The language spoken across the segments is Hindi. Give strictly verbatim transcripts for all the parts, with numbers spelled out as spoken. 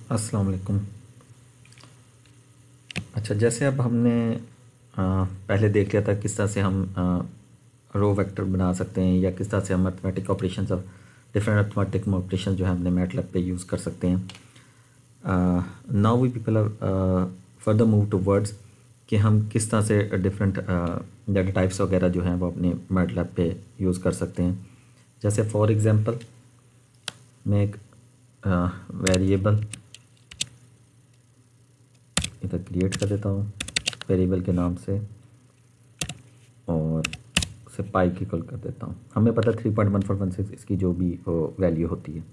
अस्सलाम वालेकुम। अच्छा, जैसे अब हमने आ, पहले देख लिया था किस तरह से हम रो वेक्टर बना सकते हैं या किस तरह से हम mathematic operations of different mathematic operation जो है हमने मैटलैब पे यूज़ कर सकते हैं। Now we people are further move to words कि हम किस तरह से डिफरेंट डाटा टाइप्स वगैरह जो हैं वो अपने मैटलैब पे यूज़ कर सकते हैं। जैसे फॉर एग्ज़ाम्पल मैं एक वेरिएबल इधर क्रिएट कर देता हूँ वेरिएबल के नाम से और उसे पाई की इक्वल कर देता हूँ। हमें पता three point one four one six इसकी जो भी वैल्यू होती है,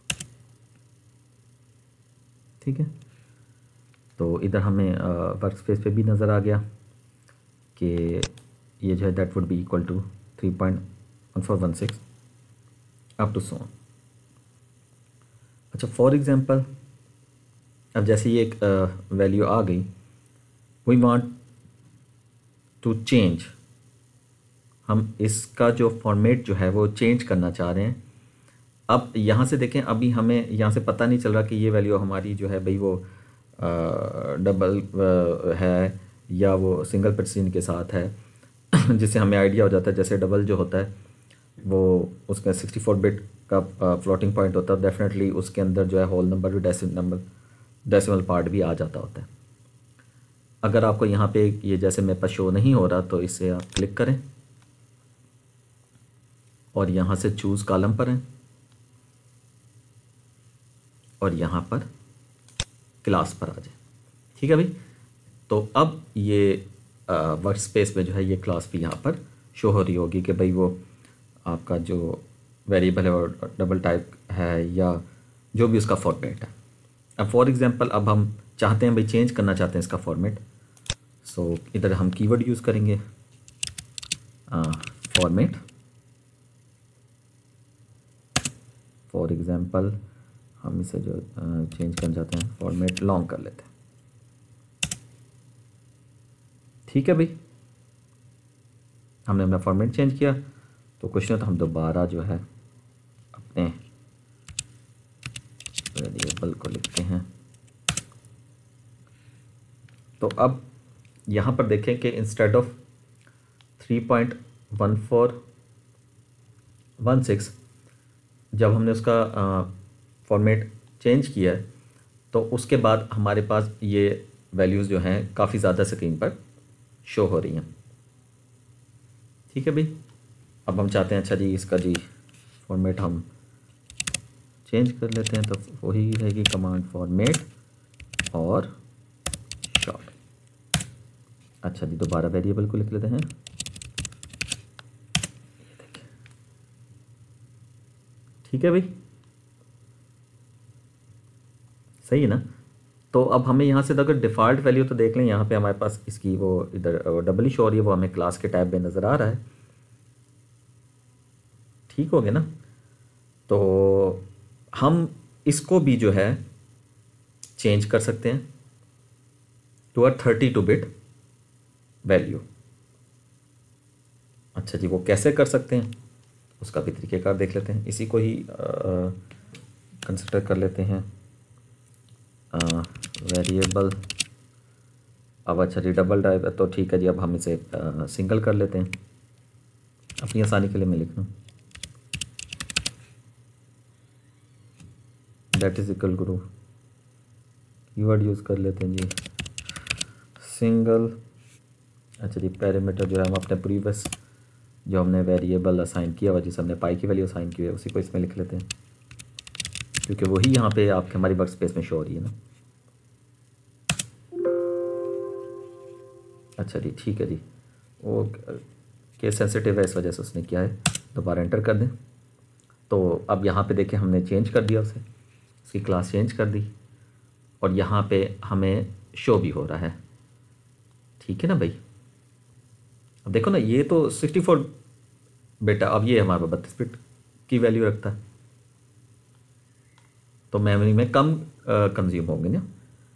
ठीक है। तो इधर हमें वर्क स्पेस पे भी नज़र आ गया कि ये जो है that would be equal to three point one four one six up to so on. अच्छा, फॉर एग्ज़ाम्पल अब जैसे ये एक वैल्यू आ गई, वी वांट टू चेंज, हम इसका जो फॉर्मेट जो है वो चेंज करना चाह रहे हैं। अब यहाँ से देखें, अभी हमें यहाँ से पता नहीं चल रहा कि ये वैल्यू हमारी जो है भाई वो डबल है या वो सिंगल परसेंट के साथ है जिससे हमें आइडिया हो जाता है। जैसे डबल जो होता है वो उसका सिक्सटी फोर बिट का फ्लोटिंग पॉइंट होता है, डेफिनेटली उसके अंदर जो है होल नंबर भी डेसिमल नंबर डेसिमल पार्ट भी आ जाता होता है। अगर आपको यहाँ पे ये जैसे मेरे पास शो नहीं हो रहा तो इसे आप क्लिक करें और यहाँ से चूज़ कॉलम पर हैं और यहाँ पर क्लास पर आ जाए, ठीक है भाई। तो अब ये वर्क स्पेस में जो है ये क्लास भी यहाँ पर शो हो रही होगी कि भाई वो आपका जो वेरिएबल है और डबल टाइप है या जो भी उसका फॉर्मेट है। अब फॉर एग्जांपल अब हम चाहते हैं भाई चेंज करना चाहते हैं इसका फॉर्मेट, सो so, इधर हम कीवर्ड यूज़ करेंगे फॉर्मेट। फॉर एग्जांपल हम इसे जो चेंज करना चाहते हैं फॉर्मेट लॉन्ग कर लेते हैं, ठीक है भाई। हमने अपना फॉर्मेट चेंज किया तो कुछ नहीं तो हम दोबारा जो है अपने वेरिएबल को लिखते हैं। तो अब यहाँ पर देखें कि instead of three point one four one six जब हमने उसका फॉर्मेट चेंज किया है तो उसके बाद हमारे पास ये वैल्यूज़ जो हैं काफ़ी ज़्यादा स्क्रीन पर शो हो रही हैं, ठीक है भाई। अब हम चाहते हैं अच्छा जी इसका जी फॉर्मेट हम चेंज कर लेते हैं, तो वही रहेगी कमांड फॉर्मेट और शॉर्ट। अच्छा जी दोबारा वेरिएबल को लिख लेते हैं, ठीक है भाई, सही है ना। तो अब हमें यहाँ से अगर डिफ़ॉल्ट वैल्यू तो देख लें, यहाँ पे हमारे पास इसकी वो इधर डबल ही शो हो रही है, वो हमें क्लास के टैब में नज़र आ रहा है, ठीक हो गया ना। तो हम इसको भी जो है चेंज कर सकते हैं to a thirty two bit value. अच्छा जी वो कैसे कर सकते हैं उसका भी तरीक़ेकार देख लेते हैं। इसी को ही कंसिडर कर लेते हैं वेरिएबल। अब अच्छा जी डबल टाइप है तो ठीक है जी, अब हम इसे आ, सिंगल कर लेते हैं अपनी आसानी के लिए। मैं लिख लूँ that is equal to keyword use कर लेते हैं जी सिंगल। अच्छा जी पैरामीटर जो है हम अपने प्रीवियस जो हमने वेरिएबल असाइन किया हुआ जिस हमने पाई की वैल्यू असाइन की है उसी को इसमें लिख लेते हैं, क्योंकि वही यहाँ पे आपके हमारी वर्क स्पेस में शो हो रही है ना। अच्छा जी ठीक है जी, वो केस सेंसिटिव है इस वजह से उसने किया है, दोबारा एंटर कर दें। तो अब यहाँ पे देखें हमने चेंज कर दिया उसे, उसकी क्लास चेंज कर दी और यहाँ पे हमें शो भी हो रहा है, ठीक है ना भाई। अब देखो ना ये तो सिक्सटी फोर बिट है, अब ये हमारे पास बत्तीस बिट की वैल्यू रखता है तो मेमोरी में कम कंज्यूम होंगे ना,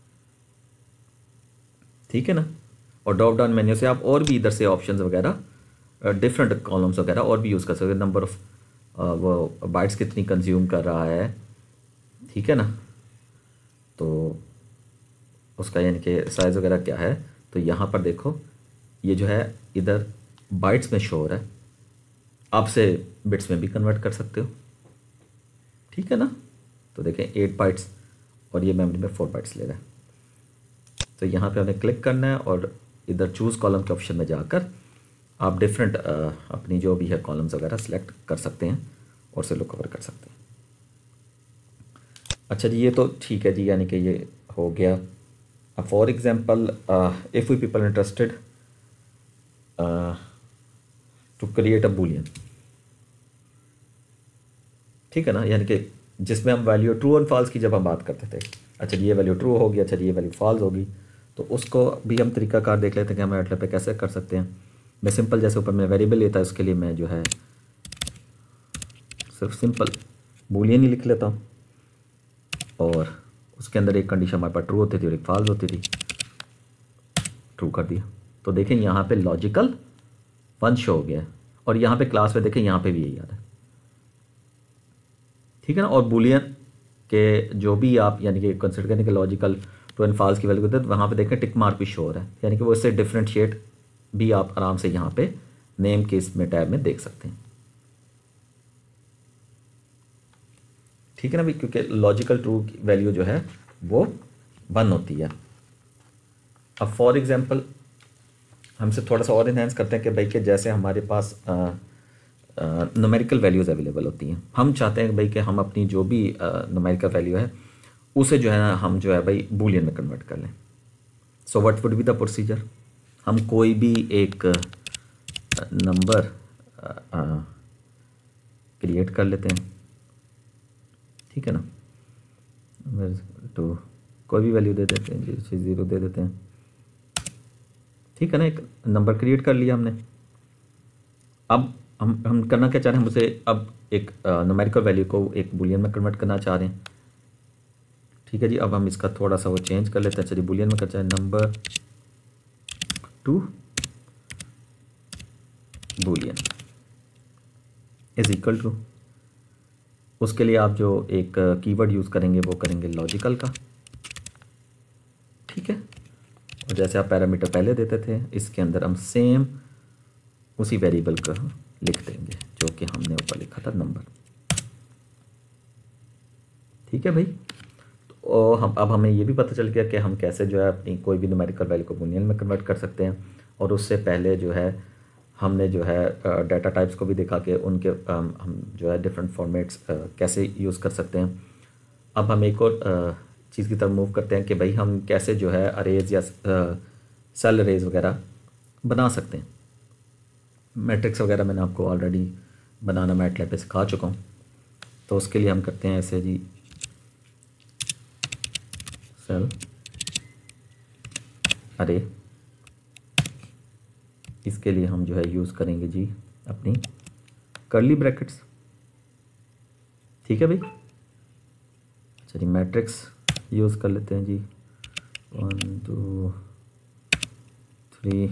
ठीक है ना। और ड्रॉप डाउन मेन्यू से आप और भी इधर से ऑप्शंस वगैरह डिफरेंट कॉलम्स वगैरह और भी यूज़ कर सकते हैं। नंबर ऑफ वो बाइट्स कितनी कंज्यूम कर रहा है, ठीक है ना। तो उसका यानी कि साइज़ वगैरह क्या है, तो यहाँ पर देखो ये जो है इधर बाइट्स में शो हो रहा है, आप से बिट्स में भी कन्वर्ट कर सकते हो, ठीक है ना। तो देखें एट बाइट्स और ये मेमोरी में फोर बाइट्स ले रहा है। तो यहाँ पे हमें क्लिक करना है और इधर चूज़ कॉलम के ऑप्शन में जाकर आप डिफरेंट अपनी जो भी है कॉलम्स वगैरह सेलेक्ट कर सकते हैं और से लो कवर कर सकते हैं। अच्छा जी, ये तो ठीक है जी, यानी कि ये हो गया। अब for example if we people interested to create a boolean, ठीक है ना, यानी कि जिसमें हम वैल्यू ट्रू और फॉल्स की जब हम बात करते थे, अच्छा जी ये वैल्यू ट्रू होगी, अच्छा जी ये वैल्यू फॉल्स होगी, तो उसको भी हम तरीकाकार देख लेते हैं कि हम मैटलैब पे कैसे कर सकते हैं। मैं सिंपल जैसे ऊपर मैं वेरिएबल लेता है उसके लिए मैं जो है सिर्फ सिंपल बूलियन ही लिख लेता हूँ और उसके अंदर एक कंडीशन हमारे पास ट्रू होती थी और एक फॉल्स होती थी, ट्रू कर दिया। तो देखें यहाँ पे लॉजिकल वन शो हो गया है और यहाँ पे क्लास में देखें यहाँ पे भी यही आ रहा है, ठीक है ना। और बूलियन के जो भी आप यानी कि कंसिडर करने के लॉजिकल ट्रू एंड फॉल्स की वैल्यू देते हैं, वहाँ पे देखें टिक मार्क भी शो हो रहा है, यानी कि वो इससे डिफ्रेंशिएट भी आप आराम से यहाँ पे नेम के इसमें टैब में देख सकते हैं, ठीक है ना भाई, क्योंकि लॉजिकल ट्रू की वैल्यू जो है वो वन होती है। अब फॉर एग्जांपल हमसे थोड़ा सा और इन्हेंस करते हैं कि भाई कि जैसे हमारे पास न्यूमेरिकल वैल्यूज़ अवेलेबल होती हैं, हम चाहते हैं भाई कि हम अपनी जो भी न्यूमेरिकल वैल्यू है उसे जो है ना हम जो है भाई बूलियन में कन्वर्ट कर लें। So what would be the procedure, हम कोई भी एक नंबर क्रिएट कर लेते हैं, ठीक है ना, तो कोई भी वैल्यू दे देते हैं, जैसे ज़ीरो दे देते हैं, ठीक है ना, एक नंबर क्रिएट कर लिया हमने। अब हम हम करना क्या चाह रहे हैं, हम उसे अब एक न्यूमेरिकल वैल्यू को एक बूलियन में कन्वर्ट करना चाह रहे हैं, ठीक है जी। अब हम इसका थोड़ा सा वो चेंज कर लेते हैं, चलिए बूलियन में करते हैं number to boolean is equal to, उसके लिए आप जो एक कीवर्ड यूज़ करेंगे वो करेंगे लॉजिकल का, ठीक है। और जैसे आप पैरामीटर पहले देते थे इसके अंदर हम सेम उसी वेरिएबल का लिख देंगे जो कि हमने ऊपर लिखा था नंबर, ठीक है भाई। तो हम अब हमें ये भी पता चल गया कि हम कैसे जो है अपनी कोई भी न्यूमेरिकल वैल्यू को बूलियन में कन्वर्ट कर सकते हैं, और उससे पहले जो है हमने जो है डाटा टाइप्स को भी देखा कि उनके हम जो है डिफरेंट फॉर्मेट्स कैसे यूज़ कर सकते हैं। अब हम एक और चीज़ की तरफ मूव करते हैं कि भाई हम कैसे जो है अरेज या सेल अरेज वगैरह बना सकते हैं। मैट्रिक्स वगैरह मैंने आपको ऑलरेडी बनाना मैटलैब पे सिखा चुका हूँ, तो उसके लिए हम करते हैं ऐसे जी, सेल अरे, इसके लिए हम जो है यूज़ करेंगे जी अपनी कर्ली ब्रैकेट्स, ठीक है भाई। अच्छा जी मैट्रिक्स यूज़ कर लेते हैं जी, वन टू थ्री,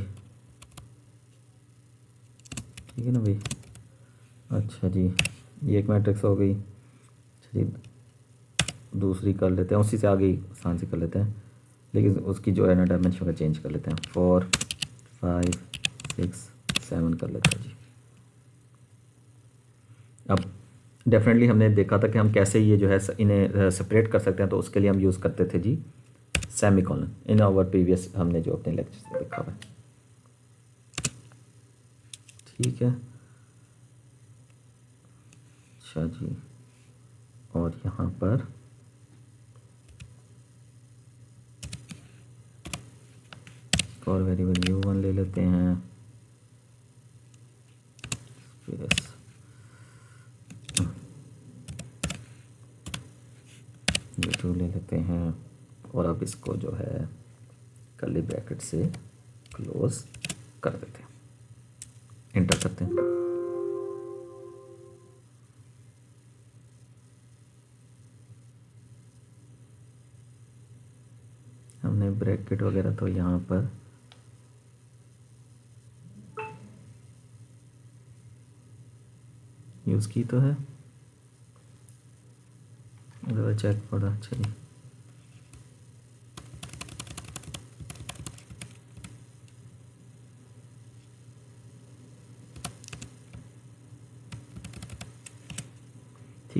ठीक है ना भाई। अच्छा जी ये एक मैट्रिक्स हो गई, अच्छा जी दूसरी कर लेते हैं, उसी से आगे आसान से कर लेते हैं, लेकिन उसकी जो है ना डायमेंशन का चेंज कर लेते हैं, फोर फाइव सिक्स सेवन कर लेते हैं जी। अब डेफिनेटली हमने देखा था कि हम कैसे ये जो है इन्हें सेपरेट कर सकते हैं, तो उसके लिए हम यूज़ करते थे जी semicolon, in our previous हमने जो अपने लेक्चर में देखा हुआ है, ठीक है। अच्छा जी और यहाँ पर और वेरिएबल यू वन ले लेते हैं, यू टू ले लेते हैं, और अब इसको जो है कर्ली ब्रैकेट से क्लोज कर देते हैं, एंटर करते हैं। हमने ब्रैकेट वगैरह तो यहाँ पर यूज़ की तो है, चेक पड़ा, अच्छा जी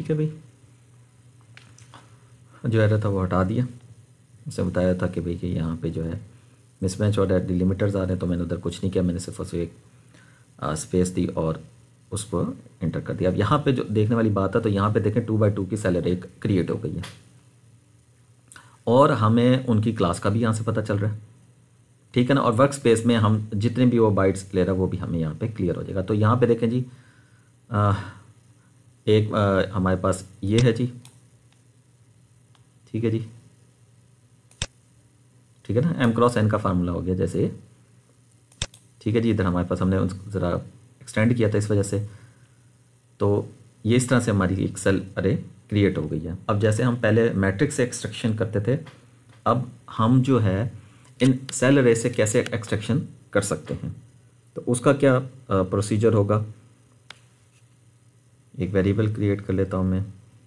ठीक है भाई, जो एरर था वो हटा दिया। इसे बताया था कि भाई कि यहाँ पे जो है मिसमैच और डिलिमिटर्स आ रहे हैं, तो मैंने उधर कुछ नहीं किया, मैंने सिर्फ उसे एक स्पेस दी और उसको इंटर कर दिया। अब यहाँ पे जो देखने वाली बात है, तो यहाँ पे देखें टू बाई टू की सेल अरे क्रिएट हो गई है और हमें उनकी क्लास का भी यहाँ से पता चल रहा है, ठीक है ना। और वर्क स्पेस में हम जितने भी वो बाइट्स ले रहा है वो भी हमें यहाँ पे क्लियर हो जाएगा। तो यहाँ पे देखें जी, आ, एक आ, हमारे पास ये है जी, ठीक है जी, ठीक है ना, एम क्रॉस एन का फार्मूला हो गया जैसे, ठीक है जी। इधर हमारे पास हमने उसको ज़रा एक्सटेंड किया था इस वजह से, तो ये इस तरह से हमारी एक सेल अरे क्रिएट हो गई है। अब जैसे हम पहले मैट्रिक्स से एक्सट्रैक्शन करते थे, अब हम जो है इन सेल अरे से कैसे एक्सट्रैक्शन कर सकते हैं, तो उसका क्या प्रोसीजर होगा। एक वेरिएबल क्रिएट कर लेता हूँ मैं,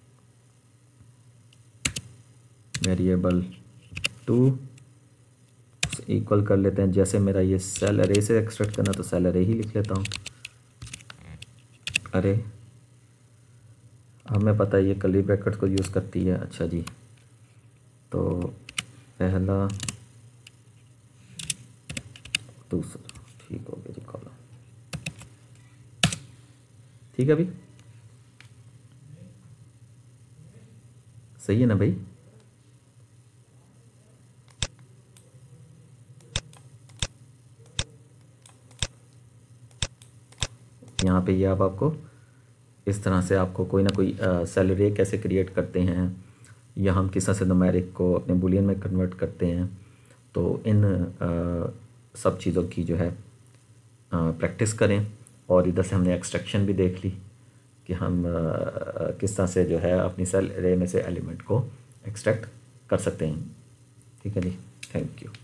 वेरिएबल टू इक्वल कर लेते हैं, जैसे मेरा ये सेल अरे से एक्सट्रैक्ट करना तो सेल अरे ही लिख लेता हूँ। अरे हमें पता है ये कर्ली ब्रैकेट को यूज़ करती है, अच्छा जी। तो पहला दूसरा, ठीक हो गया जी, कॉलम, ठीक है भाई, सही है ना भाई। यहाँ पे ये आप आपको इस तरह से आपको कोई ना कोई सेल अरे कैसे क्रिएट करते हैं, या हम किस तरह से न्यूमेरिक को अपने बुलियन में कन्वर्ट करते हैं, तो इन आ, सब चीज़ों की जो है प्रैक्टिस करें। और इधर से हमने एक्सट्रैक्शन भी देख ली कि हम आ, किस तरह से जो है अपनी सेल अरे में से एलिमेंट को एक्सट्रैक्ट कर सकते हैं, ठीक है जी। Thank you.